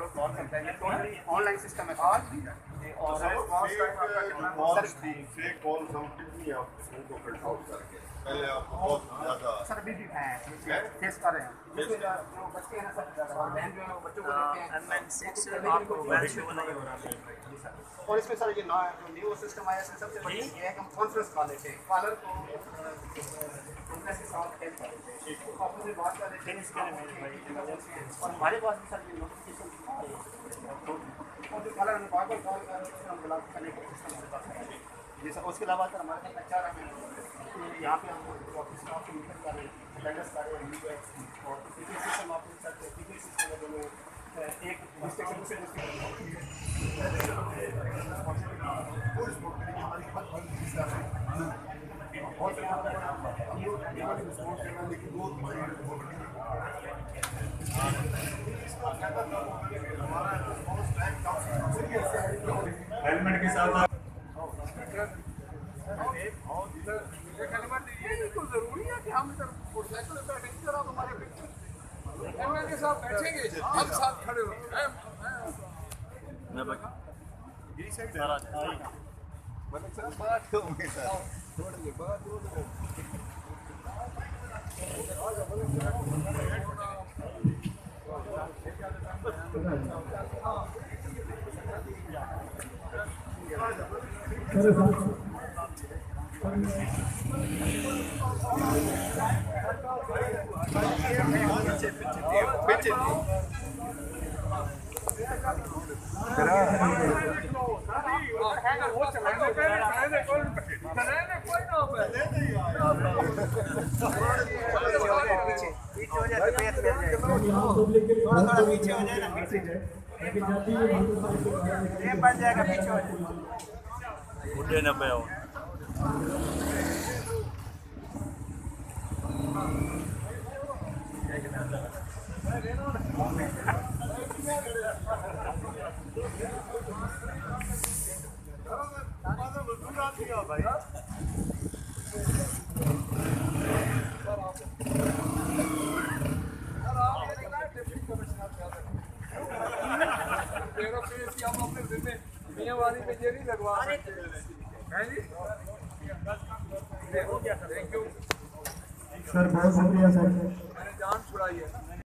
Call करता है, ये टोटली ऑनलाइन सिस्टम है और फेक कॉल हम कितनी आप उनको कंट्रोल करके पहले आप बहुत ज़्यादा सर अभी भी है फेस कर रहे हैं जो बच्चे हैं ना सर बहन जो है वो बच्चों को देखते हैं आपको बैच शो नहीं हो रहा है। और इसमें सर ये न्यू सिस्टम आया इसमें सबसे बड़ी ये है कि हम कॉन्फ्रेंस कॉल लेते हैं कॉलर को उनमें से सवाल हेल्प कर देते हैं आपस में बात कर लेते हैं और हमारे पास भी सर ये नोटिफिकेशन और जो कॉलर हमें बार बार कॉल कर रहे हैं हम ब्लॉक करने के सिस्टम से बात करेंगे जी सर। उसके अलावा सर हमारे पास अच्छा रहा यहाँ पे हम ऑफिस में आपको मीटर कर रहे हैं लैंडर्स कर रहे हैं और टिकट सिस्टम आप देख सकते हैं टिकट सिस्टम में दोनों एक डिस्ट्रिक्ट से दूसरे डिस्ट्रिक्ट हेलमेट के साथ जरूरी है कि हम इधर मोटरसाइकिल पे बैठेंगे जरा हमारे एमएल के साथ बैठेंगे हम साथ खड़े हो मैं बता यही साइड सारा मतलब सर बात होंगे सर थोड़ी देर बाद पीछे हो जाए ना बन जाएगा पीछे हो जाए बुढ़े न पे हो वाली पे ये नहीं लगवा हैं जी थैंक यू सर बहुत शुक्रिया सर मैंने जान छुड़ाई है।